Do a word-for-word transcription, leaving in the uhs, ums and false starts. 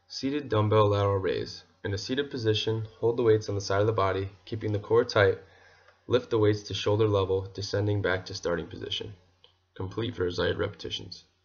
Seated dumbbell lateral raise. In a seated position, hold the weights on the side of the body, keeping the core tight. Lift the weights to shoulder level, descending back to starting position. Complete for desired repetitions.